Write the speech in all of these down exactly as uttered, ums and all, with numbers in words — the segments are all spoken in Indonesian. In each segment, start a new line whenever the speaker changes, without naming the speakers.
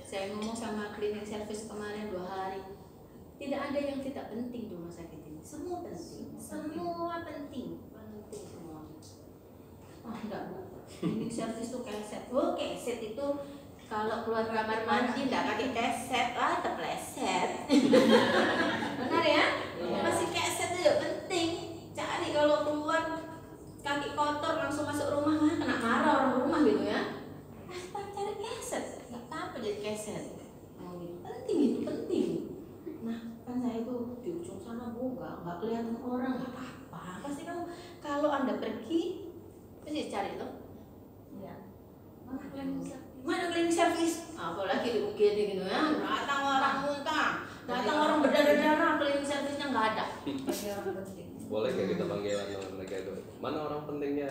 Saya ngomong sama cleaning service kemarin dua hari, tidak ada yang tidak penting di rumah sakit ini. Semua penting, semua penting, penting semua. Oh enggak bu, cleaning service itu keset. Oh keset itu kalau keluar kamar mandi enggak pakai keset, ah terpleset. Benar ya? Masih keset itu penting. Cari kalau keluar kaki kotor langsung masuk rumah, mah kena marah orang rumah gitu ya. Apa cari keset? Nggak apa jadi keset. Oh, gitu. Penting itu penting. Nah kan saya tuh di ujung sana bu, nggak nggak kelihatan orang, nggak apa-apa. Pasti kamu kalau anda pergi pasti cari tuh. Ya. Mana cleaning service? Mana cleaning service? Apalagi di U G D gitu ya. Datang orang muntah, datang orang berdarah-darah, cleaning service-nya nggak ada. Orang penting.
Boleh kayak kita panggilan sama mereka itu, mana orang pentingnya?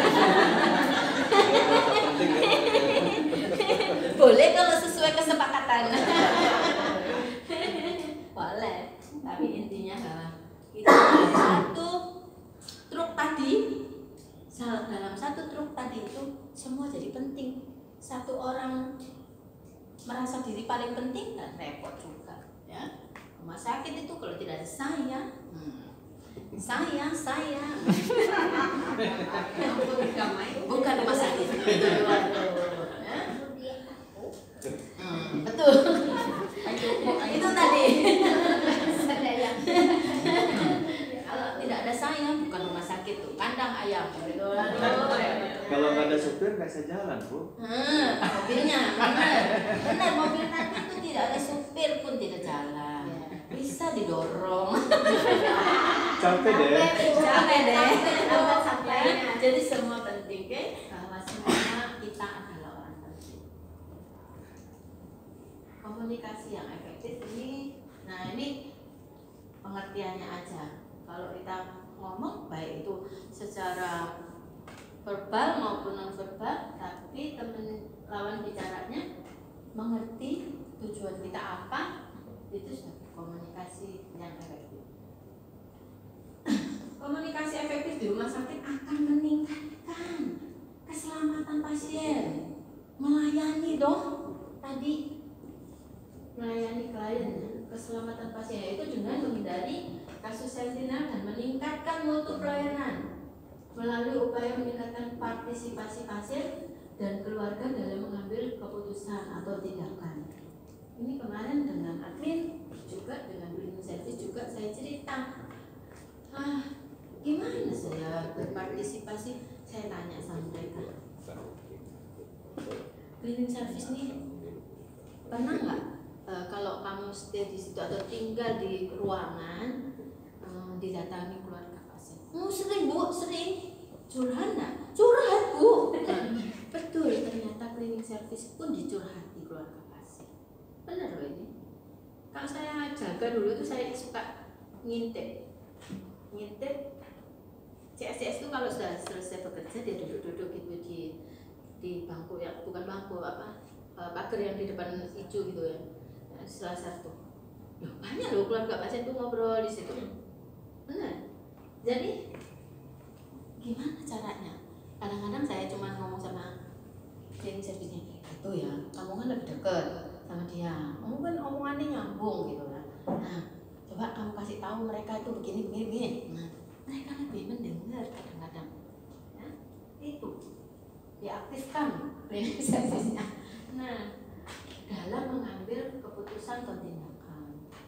Penting kan?
Boleh kalau sesuai kesepakatan. Boleh, tapi intinya bahwa kita satu truk tadi, dalam satu truk tadi itu semua jadi penting. Satu orang merasa diri paling penting dan repot juga, ya. Rumah sakit itu kalau tidak ada saya. Hmm. Saya, saya bukan rumah sakit. Hmm, betul. Itu tadi. Kalau tidak ada saya, bukan rumah sakit tuh, kandang ayam.
Kalau nggak ada supir nggak bisa jalan bu.
Hmm, mobilnya, benar, benar mobil tadi itu tidak ada supir pun tidak jalan. Bisa didorong.
Capek deh.
Capek deh. Sampai. Jadi semua penting, oke? Bahwa semua kita adalah orang penting. Komunikasi yang efektif ini, nah ini pengertiannya aja. Kalau kita ngomong baik itu secara verbal maupun non verbal, tapi teman lawan bicaranya mengerti tujuan kita apa, itu sudah komunikasi yang efektif. Komunikasi efektif di rumah sakit akan meningkatkan keselamatan pasien, melayani dong tadi, melayani klien, keselamatan pasien itu dengan menghindari kasus sentinel dan meningkatkan mutu pelayanan melalui upaya meningkatkan partisipasi pasien dan keluarga dalam mengambil keputusan atau tindakan. Ini kemarin dengan admin juga dengan cleaning service juga saya cerita, ah gimana saya berpartisipasi, saya tanya sama mereka, cleaning service nih pernah nggak e, kalau kamu stay di situ atau tinggal di ruangan e, didatangi keluarga pasien? Oh sering bu, sering. Curhat nggak? Curhat bu. Betul, ternyata cleaning service pun dicurhati keluarga pasien. Benar loh ini. Kalau saya jaga dulu tuh saya suka ngintip, ngintip. C S C S itu kalau sudah selesai bekerja dia duduk-duduk gitu di di bangku ya, bukan bangku apa pagar yang di depan hijau gitu ya. Salah satu. Loh, banyak loh keluarga pasien tuh ngobrol di situ. Benar. Jadi gimana caranya? Kadang-kadang saya cuma ngomong sama cleaning service-nya, itu ya, kamu kan lebih dekat sama dia, kamu kan omongannya nyambung gitu kan. Nah, coba kamu kasih tahu mereka itu begini begini begini. Nah, mereka lebih mendengar kadang-kadang. Ya, itu diaktifkan cleaning service-nya. Nah, dalam mengambil keputusan atau tindakan.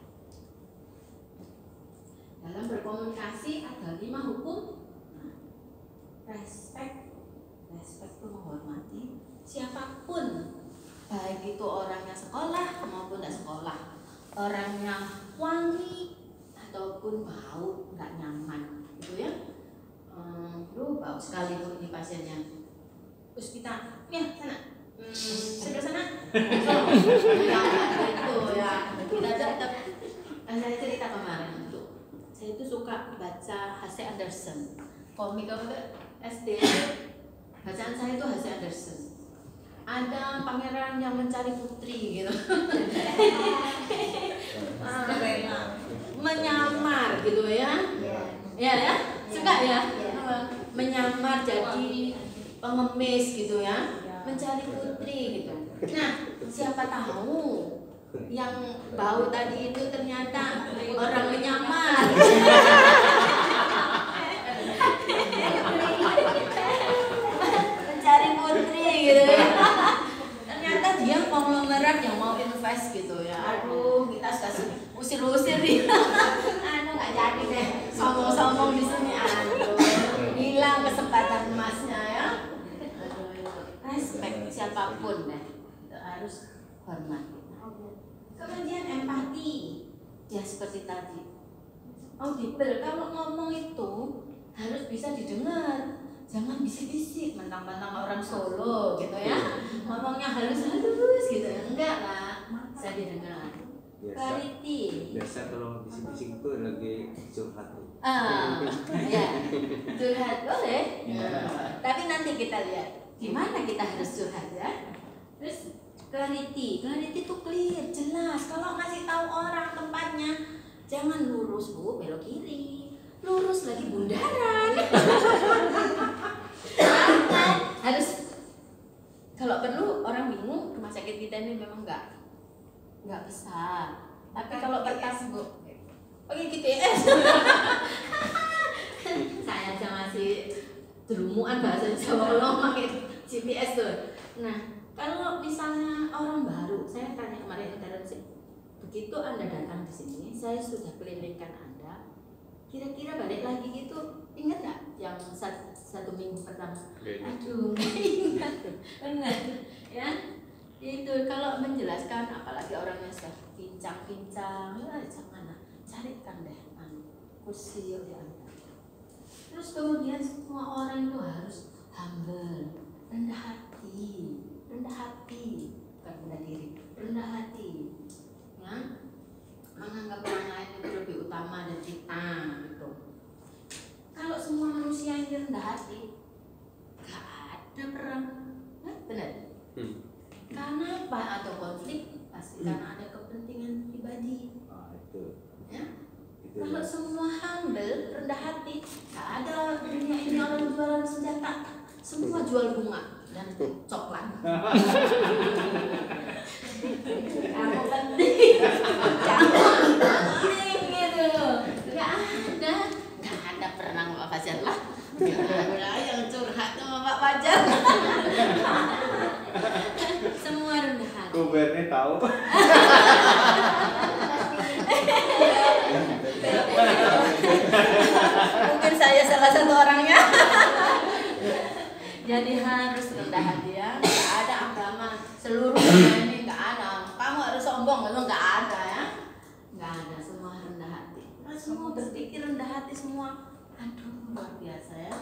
Dalam berkomunikasi ada lima hukum. Nah, respect, respect itu menghormati siapapun, baik itu orangnya sekolah maupun tidak sekolah, orangnya wangi ataupun bau nggak nyaman, gitu ya. Hmm, lu bau sekali tuh ini pasiennya. Terus kita, ya sana, hmm, sebelah sana. Itu ya. Kita cerita, saya cerita kemarin tuh. Saya itu suka baca H C Andersen, komik apa S D. Bacaan saya itu H C Andersen. Ada pangeran yang mencari putri gitu. Menyamar gitu ya. Ya ya, suka ya. Menyamar jadi pengemis gitu ya. mencari putri gitu. Nah, siapa tahu yang bau tadi itu ternyata orang menyamar. Mencari putri gitu ya. Ternyata dia konglomerat yang mau invest gitu ya. Aduh, kita sudah usir-usir dia. Anu nggak jadi deh. Sombong-sombong di sini. Aduh, hilang kesempatan emasnya ya. Respect siapapun deh, harus hormat. Kemudian empati, ya seperti tadi. Audible, kalau ngomong itu harus bisa didengar, jangan bisik-bisik, mentang-mentang orang Solo gitu ya. Ngomongnya halus-halus gitu, enggak lah, bisa didengar. Clarity.
Biasa kalau bisik-bisik itu lagi curhat.
Ah, ya, curhat boleh. Nah, tapi nanti kita lihat di mana kita harus curhat ya. Terus clarity, clarity itu clear, jelas. Kalau ngasih tahu orang tempatnya, jangan lurus bu, belok kiri, lurus lagi bundaran. Harus, kalau perlu orang bingung, rumah sakit kita ini memang enggak enggak besar. Tapi kalau pertama bu, pakai G P S. Saya aja masih derumuan bahasa Jawa kalau pakai G P S tuh. Nah, kalau misalnya orang baru, saya tanya kemarin internship, begitu Anda datang di sini, saya sudah kelilingkan Anda. Kira-kira balik lagi gitu, ingat nggak yang satu, satu minggu pertama? Aduh, nggak ingat, benar, ya. Itu kalau menjelaskan, apalagi orangnya sudah pincang-pincang, ya jangan lah, carikan deh kursi ya Anda. Terus kemudian semua orang itu harus humble, rendah hati, rendah hati, bukan rendah diri, rendah hati, ya, menganggap orang lain itu lebih utama dari kita, gitu. Kalau semua manusia yang rendah hati, gak ada perang, nah, benar? Hmm. Karena apa? Atau konflik pasti hmm. karena ada kepentingan pribadi.
Ah, itu.
Ya. Kalau semua humble, rendah hati, gak ada dunia ini orang jualan senjata, semua jual bunga dan coklat. Kamu penting, kamu penting gitu. Gak ada, gak ada perang Pak Fajar lah. Gak ada yang curhat sama Pak Fajar. Semua rendah hati.
Kubernya tahu.
Mungkin saya salah satu orangnya. Jadi harus rendah hati ya. Gak ada agama seluruh dunia ini, gak ada. Kamu harus sombong, itu gak ada ya. Gak ada, semua rendah hati. Nah, semua berpikir rendah hati semua. Aduh, luar biasa ya.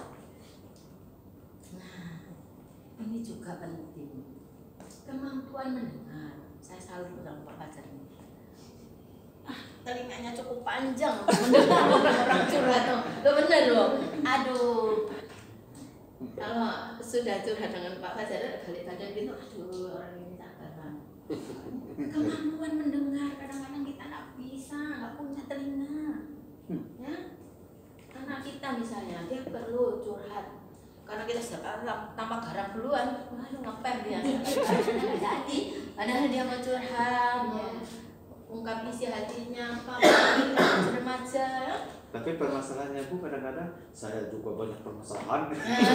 Nah, ini juga penting. Kemampuan mendengar. Saya selalu bilang Pak Fajar ini. Ah, telinganya cukup panjang mendengar orang-orang curhat tuh. Lo bener loh. Aduh. Kalau sudah curhat dengan Pak Fajar balik badan gitu, aduh orang ini sabar banget. Kemampuan mendengar kadang-kadang kita nggak bisa, nggak punya telinga, ya. Karena kita misalnya dia perlu curhat, karena kita sudah tambah garam duluan, lalu ngepem dia. Jadi, padahal dia mau curhat, mau ungkap isi hatinya, apa remaja. Ya.
Tapi permasalahannya Bu, kadang-kadang saya juga banyak permasalahan.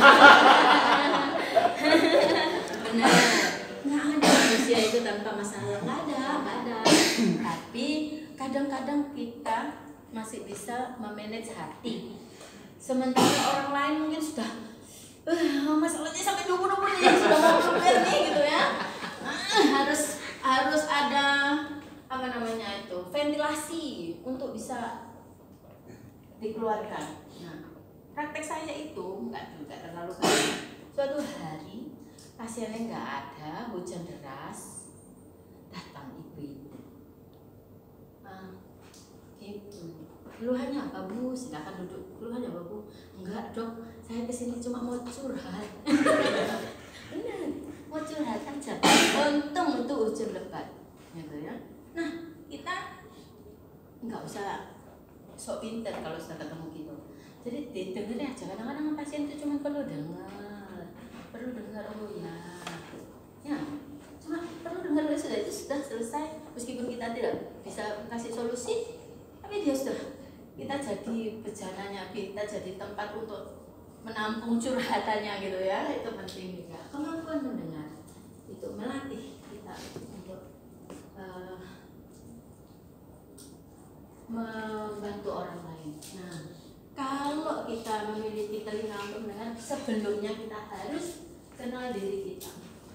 Benar, nggak ada manusia itu tanpa masalah, nggak ada, nggak ada. Tapi kadang-kadang kita masih bisa memanage hati. Sementara orang lain mungkin sudah, uh, masalahnya sampai dua puluh menit sudah mau keluar nih gitu ya. Uh, harus harus ada apa namanya itu ventilasi untuk bisa dikeluarkan. Nah, praktek saya itu nggak juga terlalu banyak. Suatu hari pasiennya nggak ada, hujan deras, datang ibu itu. Ah, itu. Keluhannya apa Bu? Silakan duduk. Keluhannya apa Bu? Enggak dok, saya kesini cuma mau curhat. Benar, mau curhat aja. Untung itu hujan lebat, gitu ya. Nah, kita nggak usah sok pinter kalau sudah ketemu gitu. Jadi didengerin aja. Kadang-kadang pasien itu cuma perlu dengar, perlu dengar oh ya. Ya, cuma perlu dengar sudah itu sudah selesai. Meskipun kita tidak bisa kasih solusi, tapi dia sudah kita jadi bejananya, kita jadi tempat untuk menampung curhatannya gitu ya. Itu penting juga. Kemampuan mendengar itu melatih kita untuk uh, membantu orang lain. Nah, kalau kita memiliki telinga untuk mendengar, sebelumnya kita harus kenal diri kita.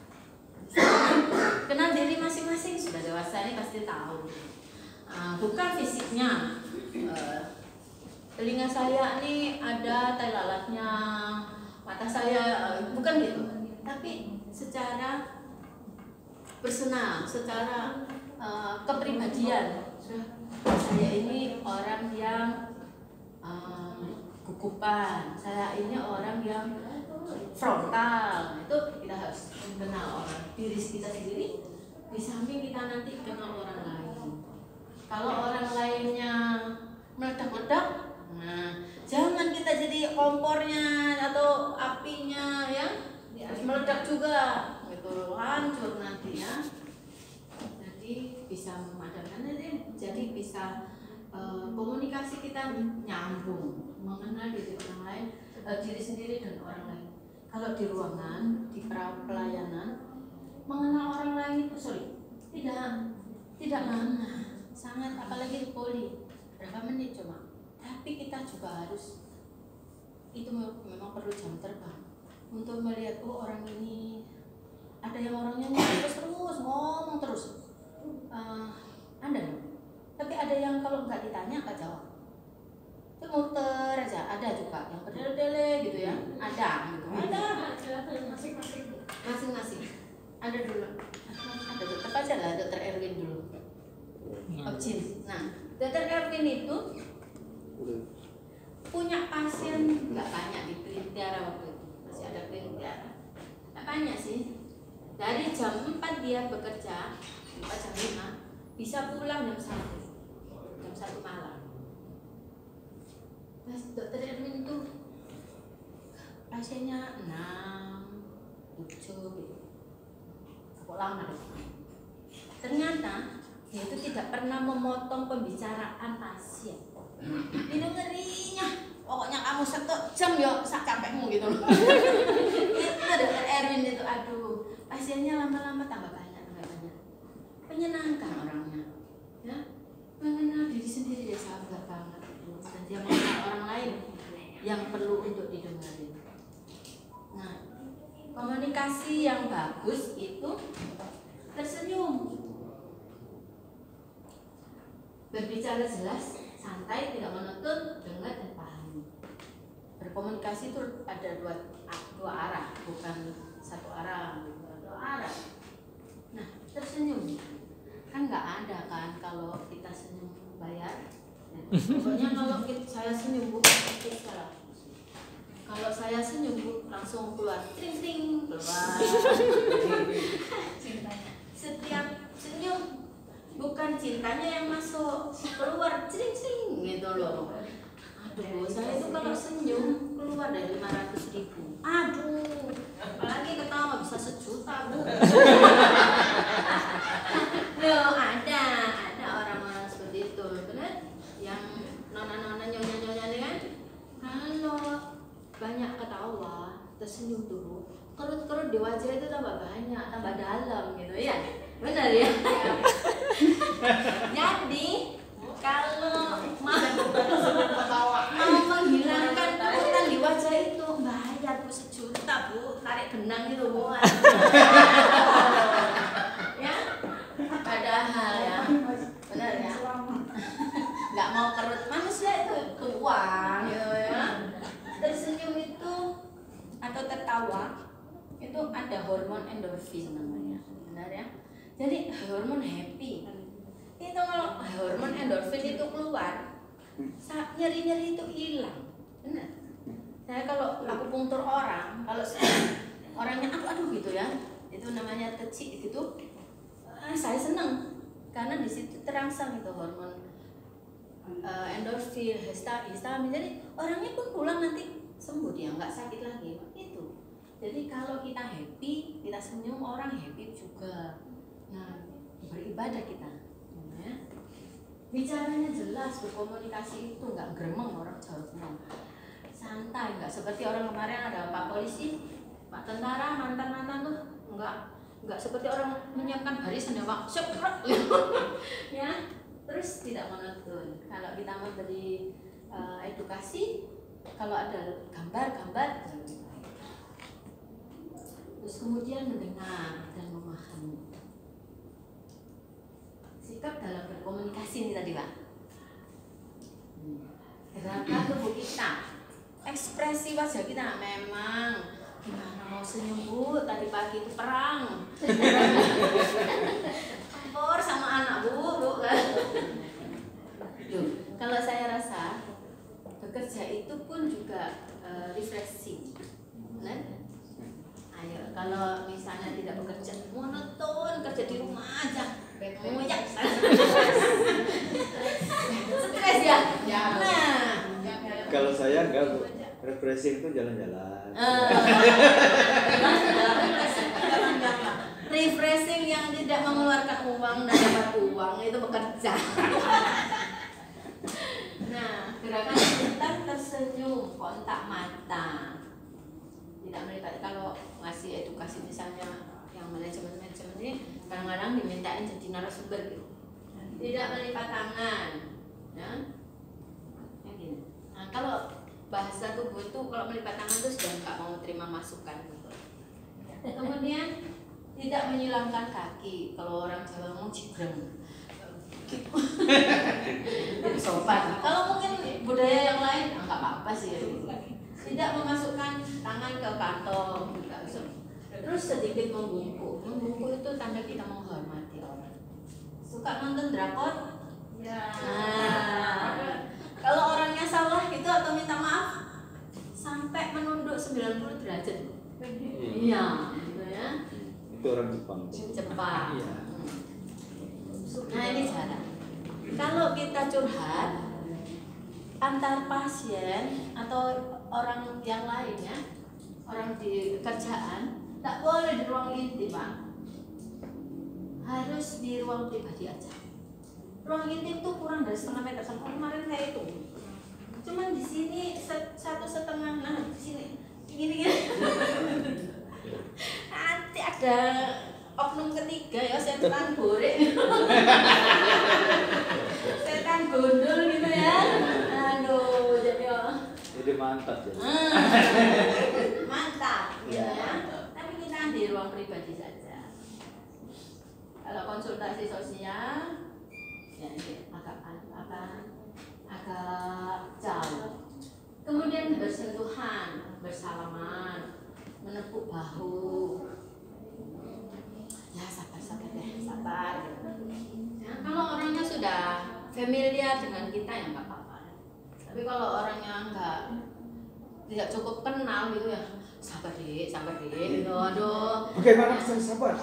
Kenal diri masing-masing, sudah dewasa ini pasti tahu. Uh, bukan fisiknya. Uh, telinga saya ini ada tai lalatnya, mata saya uh, bukan gitu. Tapi secara personal, secara uh, kepribadian, saya ini orang yang uh, gugupan, saya ini orang yang frontal. Itu kita harus kenal orang diri kita sendiri, di samping kita nanti kenal orang lain. Kalau orang lainnya meledak-ledak, nah jangan kita jadi kompornya atau apinya ya, harus meledak juga gitu, hancur nanti ya. Jadi bisa memadamkan, jadi bisa uh, komunikasi kita nyambung, mengenal diri orang lain, uh, diri sendiri dan orang lain. Kalau di ruangan, di pelayanan, mengenal orang lain itu sulit, tidak tidak lama, sangat, apalagi di poli berapa menit cuma. Tapi kita juga harus, itu memang perlu jam terbang untuk melihat, oh orang ini ada yang orangnya terus terus ngomong terus, uh, ada loh. Tapi ada yang kalau nggak ditanya nggak jawab, itu muter aja. Ada juga yang berdele-dele gitu ya, ada gitu. Ada masing-masing masing-masing ada dulu, ada tetap aja lah dokter Erwin dulu. Objin. Nah, dokter Erwin itu punya pasien nggak banyak di klinik Tiara waktu itu, masih ada klinik Tiara. Nggak banyak sih. Dari jam empat dia bekerja, empat jam lima, bisa pulang jam satu, jam satu malam. Mas dokter Erwin itu pasiennya enam, tujuh gitu. Kok lama deh. Ternyata dia itu tidak pernah memotong pembicaraan pasien. Didengerinya, pokoknya kamu satu jam ya sak capekmu gitu loh. Itu dokter Erwin itu, aduh, pasiennya lama-lama tambah banyak, tambah banyak. Menyenangkan orangnya, ya, mengenal diri sendiri dia sabar banget, dan dia mengenal orang lain yang perlu untuk didengarin. Nah, komunikasi yang bagus itu tersenyum, berbicara jelas, santai, tidak menuntut, dengar dan pahami. Berkomunikasi itu ada dua, dua arah, bukan satu arah, dua arah. Nah, tersenyum kan nggak ada kan kalau kita senyum bayar. Nah, pokoknya kalau kita, saya senyum bu, salah. Kalau saya senyum bu, langsung keluar, tring tring keluar. Setiap senyum bukan cintanya yang masuk, keluar cering cering gitu loh. Aduh, saya itu kalau senyum keluar dari lima ratus ribu. Aduh, apalagi ketawa bisa sejuta bu. Loh, ada, ada orang-orang seperti itu, benar? Yang nona-nona nyonya-nyonya ini kan, kalau banyak ketawa, tersenyum dulu, kerut-kerut di wajah itu tambah banyak, tambah dalam gitu ya. Benar ya? Jadi kalau mau, mau menghilangkan kerutan di wajah itu bayar bu sejuta bu, tarik benang itu bu. Ya, padahal ya, benar ya. Nggak mau kerut manusia itu uang gitu ya. Tersenyum itu atau tertawa itu ada hormon endorfin namanya, benar ya. Jadi hormon happy itu, kalau hormon endorfin itu keluar, nyeri-nyeri itu hilang, benar. Saya kalau aku punktur orang, kalau saya, orangnya aduh aduh gitu ya, itu namanya tecik gitu, eh, saya senang karena di situ terangsang itu hormon uh, endorfin, histamin, jadi orangnya pun pulang nanti sembuh, dia nggak sakit lagi itu. Jadi kalau kita happy, kita senyum, orang happy juga. Nah, beribadah kita, ya. Bicaranya jelas, berkomunikasi itu nggak gremeng orang Jawa Timur. Santai, nggak seperti orang kemarin ada Pak Polisi, Pak Tentara, mantan-mantan tuh nggak nggak seperti orang menyiapkan barisan ya Pak, sekrek, ya. Terus tidak monoton. Kalau kita memberi uh, edukasi, kalau ada gambar-gambar, terus kemudian mendengar dan memahami. Sikap dalam berkomunikasi ini tadi Pak. Gerakan tubuh kita, ekspresi wajah kita memang gimana mau senyum Bu, tadi pagi itu perang. Campur sama anak Bu, Bu kan. Loh, kalau saya rasa bekerja itu pun juga uh, refreshing. Benar? Ayo, kalau misalnya tidak bekerja monoton, kerja di rumah aja, ngoyak, stres ya. Nah,
Kalau saya enggak, Bu. Refreshing itu jalan-jalan.
Refreshing yang tidak mengeluarkan uang dan dapat uang itu bekerja. Nah, gerakan kita tersenyum, kontak mata. Tidak melihat kalau ngasih edukasi misalnya yang manajemen-manajemen ini kadang-kadang dimintain jadi narasumber gitu. Tidak melipat tangan, ya. Ya gini. Nah, kalau bahasa tubuh itu kalau melipat tangan itu sudah nggak mau terima masukan gitu. Kemudian tidak menyilangkan kaki. Kalau orang Jawa ngomong cigreng. Sopan. Kalau mungkin budaya yang lain nggak apa-apa sih. Tidak memasukkan tangan ke kantong. Terus sedikit membungkuk. Membungkuk itu tanda kita menghormati orang. Suka nonton drakor? Ya. Nah, kalau orangnya salah gitu atau minta maaf sampai menunduk sembilan puluh derajat. Iya, gitu ya.
Itu orang Jepang.
Jepang.
Iya.
Nah, ini cara. Kalau kita curhat antar pasien atau orang yang lainnya, orang di kerjaan, tak boleh di ruang intim, Pak. Harus di ruang pribadi aja. Ruang intim tuh kurang dari setengah meter, sampai kemarin kayak itu. Cuman di sini satu setengah, nah di sini gini gini. Nanti ada oknum ketiga ya, setan borek, setan gondol gitu ya. Aduh, jadi oh.
Jadi mantap ya.
Mantap, gitu ya. Tapi kita di ruang pribadi saja. Kalau konsultasi sosial, ya ini agak apa, agak jauh. Kemudian bersentuhan, bersalaman, menepuk bahu. Ya sabar-sabar deh, sabar. Ya, kalau orangnya sudah familiar dengan kita ya nggak apa-apa. Tapi kalau orangnya nggak tidak cukup kenal gitu ya, sabar deh, sabar deh, gitu. Aduh.
Bagaimana saya sabar?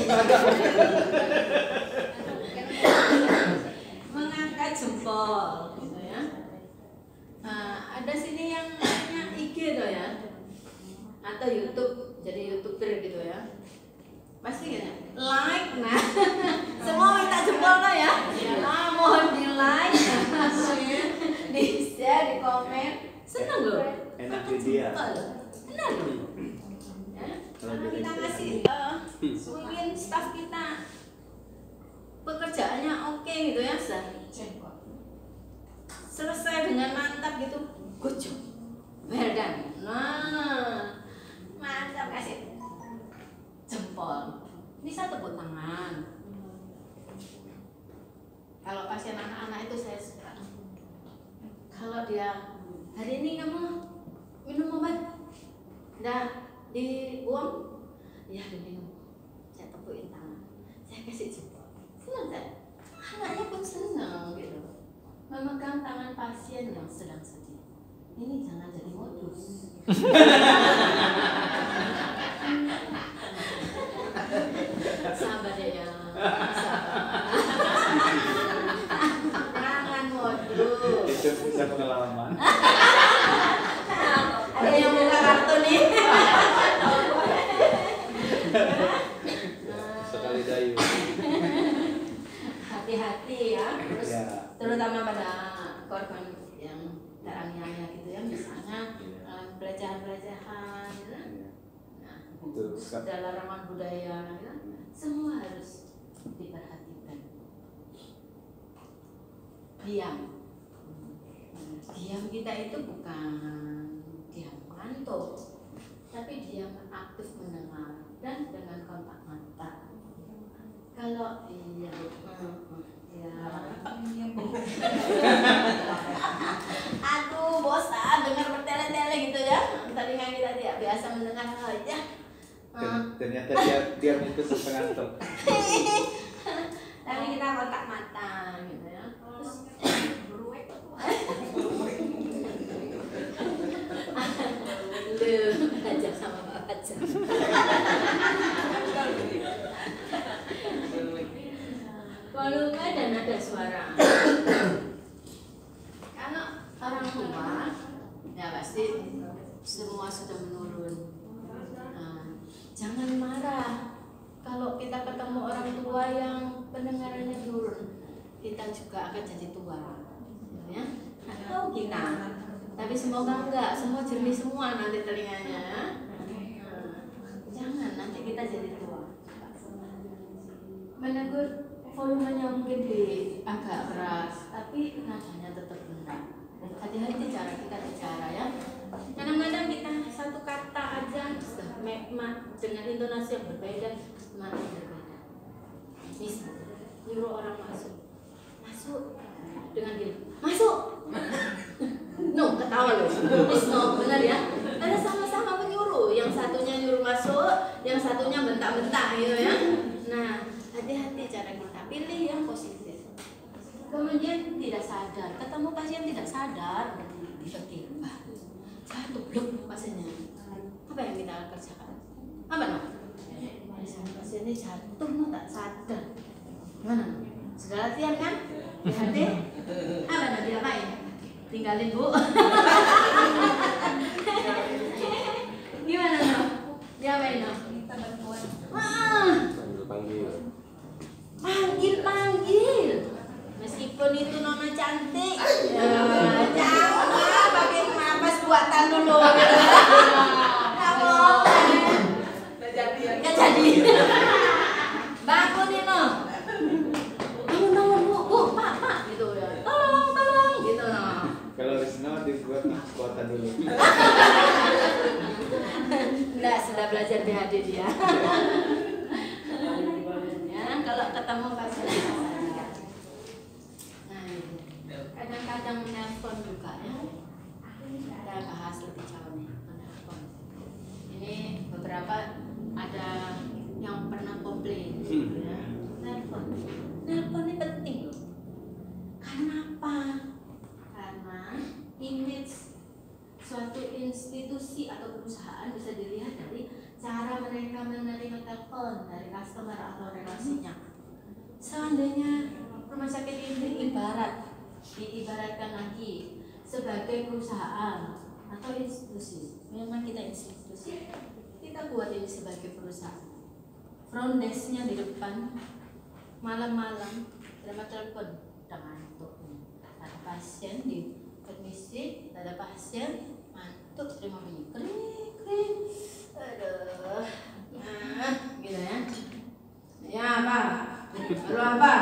Mengangkat jempol, gitu ya. Nah, ada sini yang namanya I G tuh ya, atau YouTube, jadi YouTuber gitu ya. Pasti kan ya, like, nah semua minta jempol lah ya. Ah, mohon di like, di share, di komen, seneng loh.
Enak dia.
Benar loh. Ya, karena kita kasih uh, mungkin staff kita pekerjaannya oke gitu ya, selesai dengan mantap gitu, good job, well done. Nah, mantap, kasih jempol. Bisa tepuk tangan. Kalau pasien anak-anak itu saya suka. Kalau dia hari ini kamu minum obat, dah dibuang, ya diminum. Saya tepukin tangan, saya kasih jempol. Senang saya. Anaknya pun senang gitu. Memegang tangan pasien yang sedang sedih. Ini jangan jadi modus. Sabar ya, sabar. Jangan modus.
Itu bisa pengalaman.
Ada yang buka kartu nih.
Jayu.
Hati-hati ya, terus
Ya.
terutama pada korban yang teraniaya gitu ya, misalnya eh, pelecehan-pelecehan, gitu. Nah,
Itu
sudah larangan budaya, gitu. Semua harus diperhatikan. Diam, diam kita itu bukan diam ngantuk, tapi diam aktif mendengar dan dengan kontak mata. Kalau iya, ya. Aduh, bosan dengar bertele-tele gitu ya. Telinga kita tidak biasa mendengar aja.
Ter- ternyata dia dia itu setengah top.
Tapi kita kontak mata gitu ya. Terus beruek lu aja sama baca. Volume dan nada suara. Karena orang tua ya pasti semua sudah menurun. Nah, jangan marah kalau kita ketemu orang tua yang pendengarannya turun. Kita juga akan jadi tua, ya. Atau kita. Tapi semoga enggak, semua jernih semua nanti telinganya. Nah, jangan nanti kita jadi tua. Menegur volumenya mungkin di agak keras, tapi nadanya tetap rendah. Hati-hati cara kita bicara ya. Kadang-kadang kita satu kata aja sudah mekmat dengan intonasi yang berbeda, makna berbeda. Misal, nyuruh orang masuk, masuk dengan gini, masuk. No, ketawa loh. Is no, benar ya. Karena sama-sama menyuruh, yang satunya nyuruh masuk, yang satunya bentak-bentak gitu ya. Nah, hati-hati cara kita pilih yang positif. Kemudian tidak sadar, ketemu pasien tidak sadar, tiba-tiba jatuh blok pasiennya. Apa yang kita kerjakan? Apa no? Pasien ini jatuh no tak sadar. Gimana? Sudah latihan kan? Hati-hati. Apa no diapain? Tinggalin bu. Gimana no? Diapain no?
Minta bantuan.
Ah.
Panggil.
Panggil panggil, meskipun itu nona cantik, ya, jangan pakai napas buatan dulu. Nggak boleh.
Udah jadi ya.
Nggak jadi. Bangunin no. Bangun bangun bu, bu, pak, pak, gitu ya. Tolong, tolong, gitu no.
Kalau Risno dibuat kuota dulu.
Nggak, sudah belajar B H D dia. Kalau ketemu pasien nah itu kadang-kadang menelpon juga ya, kita bahas lebih jauh nih menelpon. Ini beberapa ada yang pernah komplain gitu ya, nelpon nelpon ini penting loh. Karena apa? Karena image suatu institusi atau perusahaan bisa dilihat dari cara mereka menerima telepon dari customer atau relasinya. Seandainya rumah sakit ini ibarat, diibaratkan lagi sebagai perusahaan atau institusi. Memang kita institusi, kita buat ini sebagai perusahaan. Front desk-nya di depan, malam-malam terima telepon, udah ngantuk. Ada pasien di permisi, ada pasien ngantuk terima bunyi kering kering. Aduh, nah, gitu ya. Ya apa? Lalu apa?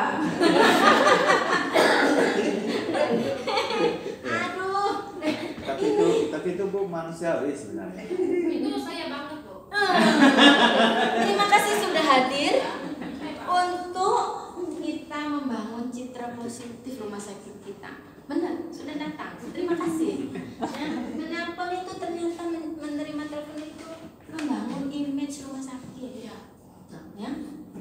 Aduh.
Tapi itu tapi itu bu manusiawi sebenarnya.
Itu saya banget kok.
Terima kasih sudah hadir untuk kita membangun citra positif rumah sakit kita. Benar, sudah datang. Terima kasih. Ya, menelpon itu ternyata men- menerima telepon itu membangun image rumah sakit ya. Nah, ya.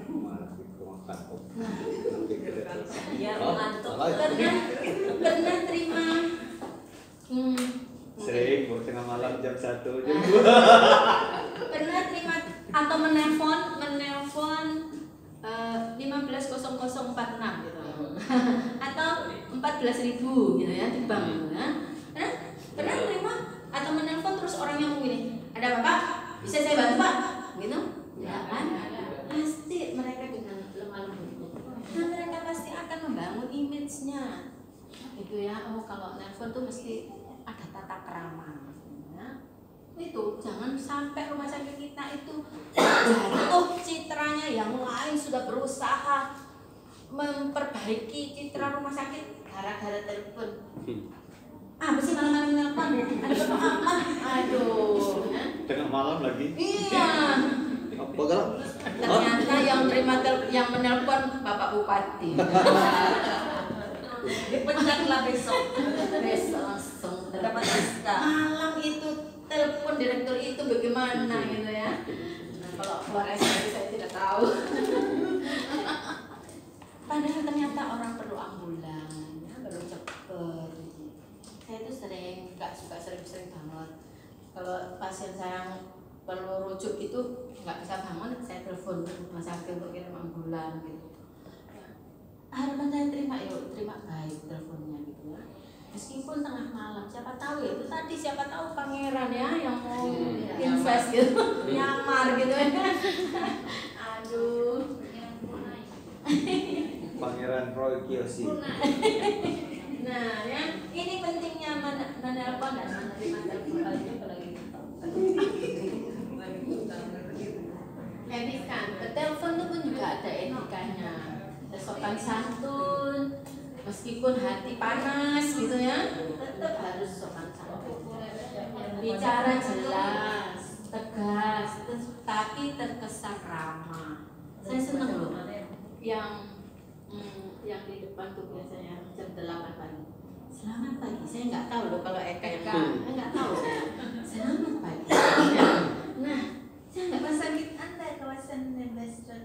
Nah,
Iya,
Oh,
ngantuk.
salah ya?
pernah pernah terima hmm,
Sering bu tengah malam jam satu jam
Nah,
dua.
pernah terima atau menelpon menelpon lima belas nol nol empat enam gitu atau empat belas ribu gitu ya di bank gitu ya. Pernah pernah terima atau menelpon terus orangnya ngomong gini, ada apa pak? Bisa saya bantu pak? Gitu ya kan? Pasti mereka dengan gitu ya. Oh kalau nelpon tuh mesti ada tata krama ya. Itu jangan sampai rumah sakit kita itu jatuh citranya, yang lain sudah berusaha memperbaiki citra rumah sakit gara-gara telepon. Ah, apa sih malam-malam nelpon? Ada perlu apa? Aduh ya.
Tengah malam lagi.
Iya.
Apa kalau?
Ternyata yang terima tel yang menelpon Bapak Bupati.
Dipencatlah besok.
Besok langsung
Dapat S K.
malam itu telepon direktur itu bagaimana gitu ya. Nah, kalau keluar S K saya tidak tahu. Padahal ternyata orang perlu ambulan, ya, perlu cepet. Saya itu sering, nggak suka sering-sering banget. Kalau pasien saya perlu rujuk itu nggak bisa bangun, saya telepon ke rumah sakit untuk kirim ambulan gitu. Harapan saya terima, yuk terima baik teleponnya gitu ya. Meskipun tengah malam, siapa tahu ya itu tadi siapa tahu pangeran ya yang mau
Hmm,
invest gitu, nyamar gitu ya. Aduh.
Pangeran Roy Kiyoshi.
Nah ya, ini pentingnya men- menelpon dan menerima telepon kali apalagi etika. Telepon itu pun juga ada etikanya, ada sopan santun. Meskipun hati panas gitu ya, tetap harus sopan santun. Bicara jelas, tegas, tapi terkesan ramah. Saya senang loh yang hmm, yang di depan tuh biasanya jam delapan pagi. Selamat pagi. Saya nggak tahu loh kalau Eka yang saya nggak tahu saya. Selamat pagi. Nah, saya nggak
Rumah sakit Anda kawasan Nembestron.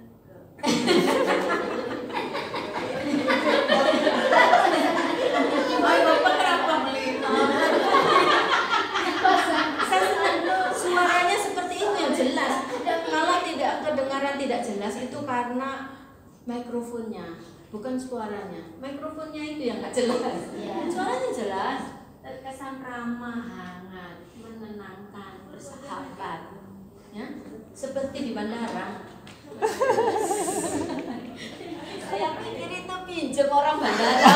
oh, Bapak kenapa beli? Saya senang suaranya seperti itu yang jelas. Kalau tidak kedengaran tidak jelas itu karena mikrofonnya, bukan suaranya. Mikrofonnya itu yang nggak jelas. Suaranya jelas, terkesan ramah, hangat, menenangkan, bersahabat. Ya, seperti di bandara. Saya pikir itu pinjam orang bandara.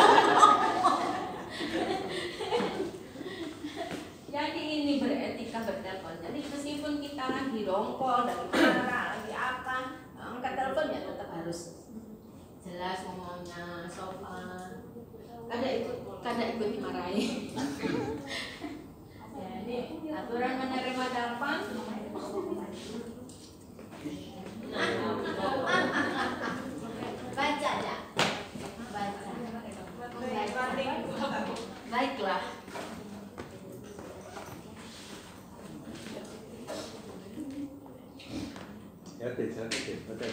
Jadi ini beretika bertelepon. Jadi meskipun kita lagi rongkol, lagi marah, lagi apa, angkat telepon ya tetap harus jelas ngomongnya, sopan. Kadang ikut, kadang ikut dimarahi. Ya, ini aturan menerima telepon. Baca ya, baca. Baiklah.
Ya, saya betul.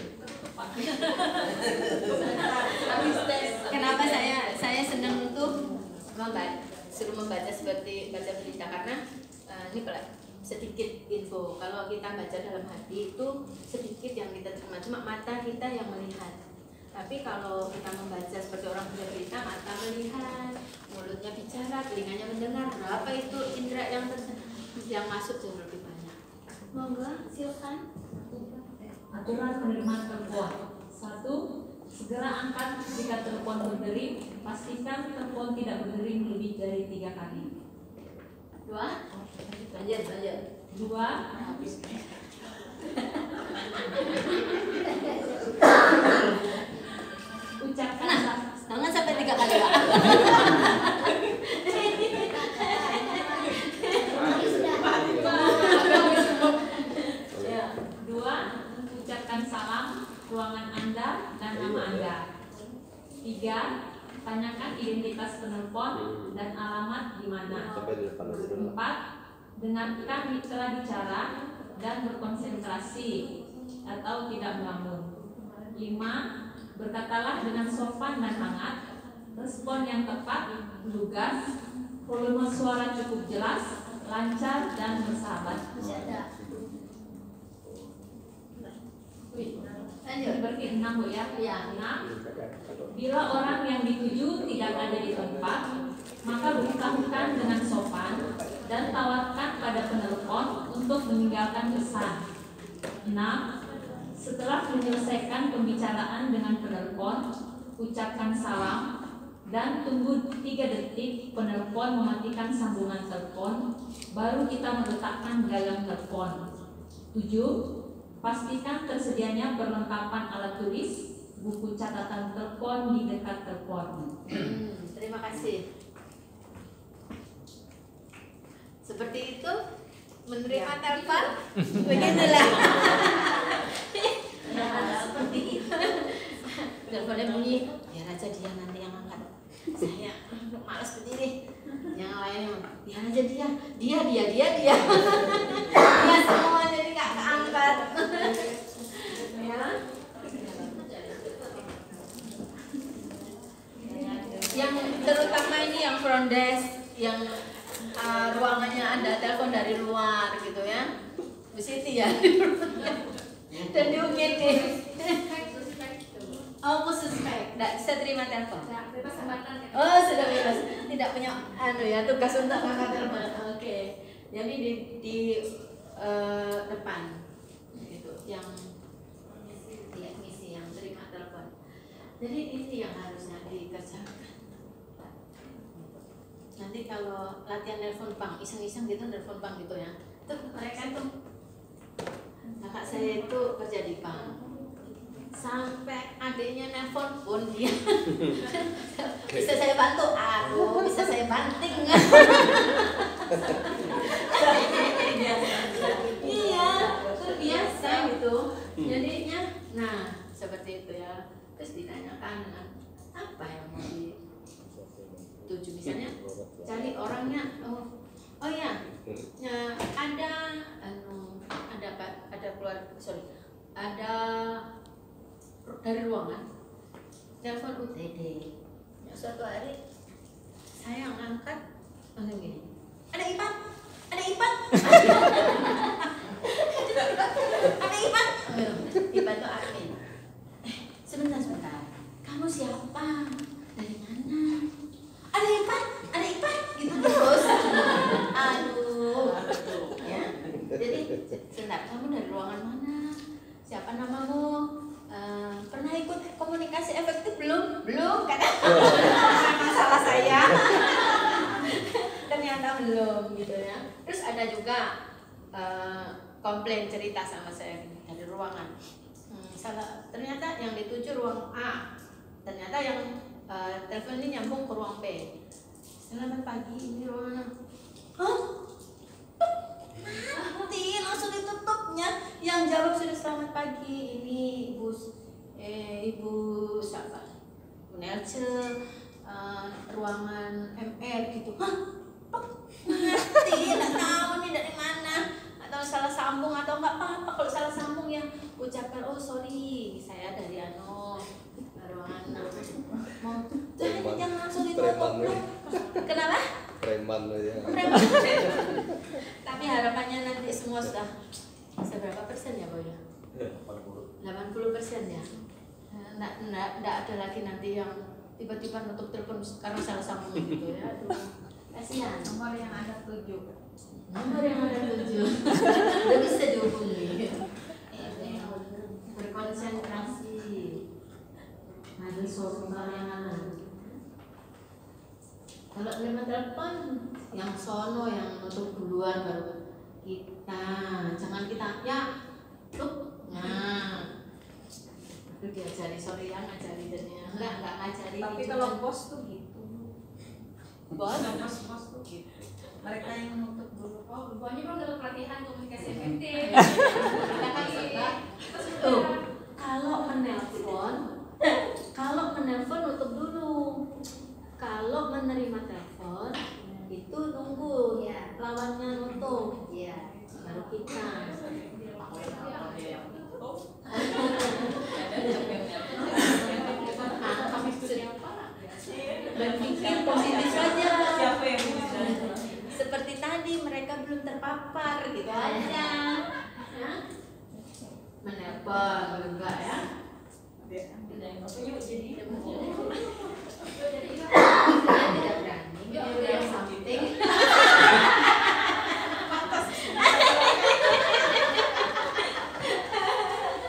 Kenapa saya saya senang untuk membaca, suruh membaca seperti baca berita karena uh, ini kalau sedikit info. Kalau kita baca dalam hati itu sedikit yang kita terima, cuma mata kita yang melihat. Tapi kalau kita membaca seperti orang baca berita, mata melihat, mulutnya bicara, telinganya mendengar. Berapa itu indera yang ter- yang masuk jauh lebih banyak. Monggo, silakan.
Aturan penerimaan telepon. Satu, segera angkat jika telepon berdering. Pastikan telepon tidak berdering lebih dari tiga kali.
Dua, lanjut, lanjut.
Dua, ucapkan
Nah, jangan sampai tiga kali, Pak.
ya. Dua, ucapkan salam ruangan Anda dan nama Anda. Tiga, tanyakan identitas penelpon dan alamat di mana.
Sampai di depan aja dulu.
Empat, dengarkan mitra bicara dan berkonsentrasi atau tidak melamun. Lima, berkatalah dengan sopan dan hangat. Respon yang tepat, lugas, volume suara cukup jelas, lancar dan bersahabat.
Lanjut.
Berarti enam Bu ya?
Ya.
Enam. Bila orang yang dituju tidak ada di tempat, maka beritahukan dengan sopan dan tawarkan pada penelpon untuk meninggalkan pesan. Enam. Setelah menyelesaikan pembicaraan dengan penelpon, ucapkan salam, dan tunggu tiga detik penelpon mematikan sambungan telepon, baru kita meletakkan gagang telepon. tujuh. Pastikan tersedianya perlengkapan alat tulis, buku catatan telepon di dekat telepon.
Hmm, terima kasih. Seperti itu menerima telepon, beginilah. Nah, seperti itu. Teleponnya bunyi, biar aja dia nanti yang angkat. Saya malas berdiri. Yang lainnya, biar aja dia, dia, dia, dia, dia. Dia semua jadi nggak keangkat. Ya. Yang terutama ini yang front desk, yang uh, ruangannya ada telepon dari luar gitu ya. Bu Siti ya. Dan di U G D. Oh, khusus spek, tidak bisa terima telepon. Oh, sudah bebas. Tidak punya anu ya tugas untuk angkat telepon. Oke. Jadi di di uh, depan gitu yang ya, misi yang terima telepon. Jadi ini yang harusnya dikerjakan. Nanti kalau latihan nelpon bank, iseng-iseng gitu nelpon bank gitu ya. Itu mereka itu kakak saya itu kerja di bank. Sampai adiknya nelpon pun dia bisa saya bantu, aduh bisa saya banting nggak? Iya, terbiasa gitu. Jadinya, nah seperti itu ya. Terus ditanyakan apa yang mau dituju, misalnya cari orangnya. Oh, oh ya, ya ada, anu, ada apa? Ada keluar, sorry, ada dari ruangan telepon U T D. Ya, suatu hari saya ngangkat langsung gini, ada Ipan, ada Ipan, ada Ipan, Ipan itu admin. Eh, sebentar sebentar, kamu siapa, dari mana? Ada Ipan, ada Ipan, gitu terus. Aduh, ya. Jadi sebentar, kamu dari ruangan mana? Siapa namamu? Uh, pernah ikut komunikasi efektif belum? Belum, kadang masalah saya. Ternyata belum gitu ya. Terus ada juga uh, komplain cerita sama saya dari ruangan. Hmm, salah, ternyata yang dituju ruang A, ternyata yang uh, telepon ini nyambung ke ruang B. Selamat pagi, ini ruangan. Hah? Mati, langsung ditutupnya. Yang jawab sudah selamat pagi, ini ibu eh ibu siapa? Bu Nelce, uh, ruangan M R gitu. Hah? Mati, nggak tahu nih dari mana, atau salah sambung atau nggak apa-apa kalau salah sambung ya ucapkan oh sorry saya dari ano ruangan mau jangan jangan langsung ditutup. Kenapa?
Preman aja.
Preman. Tapi harapannya nanti semua sudah seberapa persen ya Boy? delapan puluh persen ya. Nggak, nggak, nggak ada lagi nanti yang tiba-tiba nutup telepon karena salah sambung gitu ya. Aduh, kasihan.
Nomor yang ada tujuh.
Nomor yang ada tujuh. Udah bisa dihubungi. Berkonsentrasi. Ada sorangan. Kalau terima telepon yang sono yang nutup duluan baru kita, jangan kita ya tuh. Nah, itu diajari, sorry ya ngajari jadinya enggak enggak ngajari.
Tapi
gitu
kalau
kan.
bos tuh gitu.
Bos
Bos bos tuh gitu. Mereka yang nutup dulu.
Oh, pokoknya belum dapat pelatihan komunikasi efektif.
kita kan sudah tuh kalau menelpon kalau menelpon nutup dulu. Kalau menerima telepon itu nunggu
Ya.
lawannya nutup,
Iya.
baru kita. Berpikir positif saja.
Siapa yang bisa?
Seperti tadi mereka belum terpapar gitu aja. Ya. Menelpon enggak ya? Saya tidak berani. Dia something.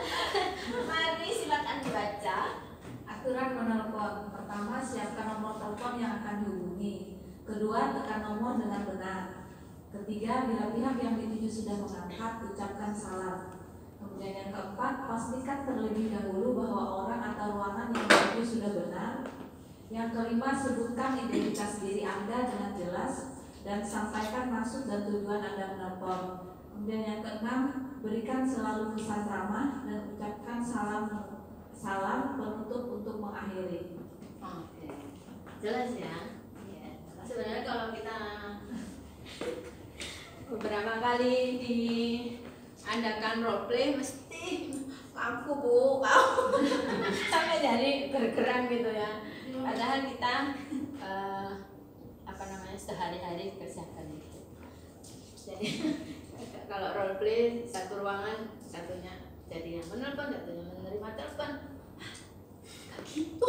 Mari silakan dibaca.
Aturan menelpon. Pertama, siapkan nomor telepon telepon yang akan dihubungi. Kedua, tekan nomor dengan benar. Ketiga, bila pihak yang dituju sudah mengangkat, ucapkan salam. Kemudian yang keempat, pastikan terlebih dahulu bahwa orang atau ruangan yang dituju sudah benar. Yang kelima, sebutkan identitas diri Anda dengan jelas dan sampaikan maksud dan tujuan Anda menelpon. Kemudian yang keenam, berikan selalu pesan ramah dan ucapkan salam salam penutup untuk mengakhiri.
Oke, jelas ya. Ya. Sebenarnya kalau kita beberapa kali diadakan role play mesti kaku bu, kaku sampai dari bergerak gitu ya. Padahal kita uh, apa namanya sehari-hari kerjakan itu. Jadi kalau role play satu ruangan satunya jadi yang menelpon, satunya menerima telepon. Gak gitu.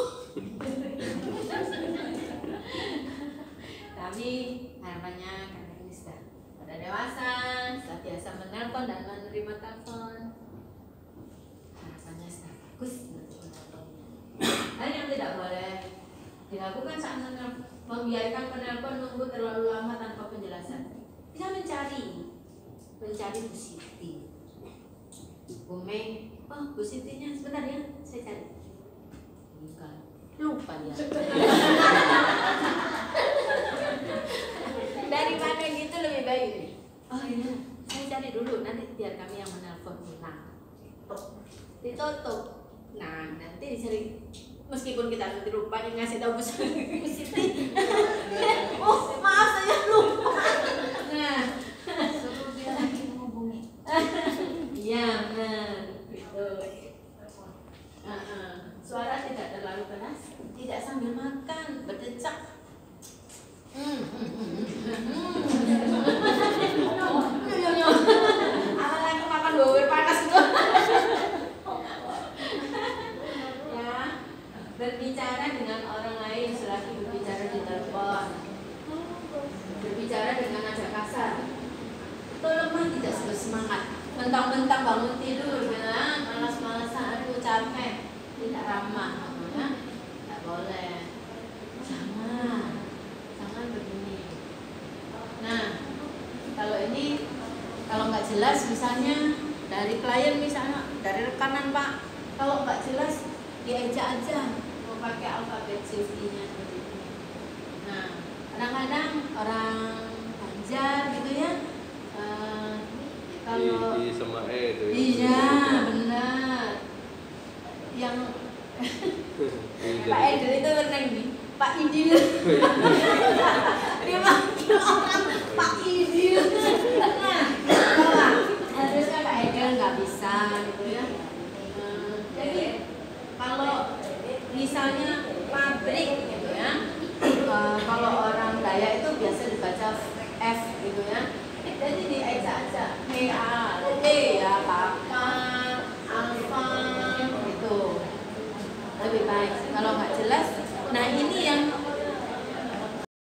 Tapi harapannya karena ini sudah pada dewasa, sudah biasa menelpon dan menerima telepon, harapannya sudah bagus untuk menelponnya. Dan yang tidak boleh dilakukan saat menelpon, membiarkan penelpon nunggu terlalu lama tanpa penjelasan. Bisa mencari, mencari Bu Siti. Bu Mei, oh Bu Sitinya sebentar ya, saya cari. Enggak, lupa ya. Daripada gitu lebih baik nih. Oh iya, saya cari dulu, nanti biar kami yang menelpon. Nah, ditutup. Nah, nanti dicari. Meskipun kita nanti lupa yang ngasih tahu Bu Siti. Oh maaf saya lupa. Nah,
Suruh dia lagi menghubungi.
iya benar. Gitu. Uh-uh. Suara tidak terlalu keras, tidak sambil makan, berdecak. Hmm. Apalagi makan bawir panas itu. Ya, berbicara dengan orang lain selagi berbicara di telepon. Berbicara dengan nada kasar. Tolong mah tidak bersemangat. Mentang-mentang bangun tidur, ya, malas-malasan, aduh capek, tidak ramah, ya, tidak boleh. Jangan, jangan begini. Nah, kalau ini, kalau nggak jelas, misalnya dari klien, misalnya dari rekanan Pak, kalau nggak jelas, diajak aja, mau pakai alfabet safety-nya seperti ini. Nah, kadang-kadang orang Banjar gitu ya. Uh, kalau
I, I sama E itu.
iya benar yang Pak Edil itu pernah ini Pak Idil dia manggil orang Pak Idil. Nah bahwa harusnya Pak Edil nggak bisa gitu ya. Hmm, jadi kalau misalnya pabrik gitu ya, uh, kalau orang Dayak itu biasa dibaca F gitu ya. Jadi diajak aja, H A, E ya,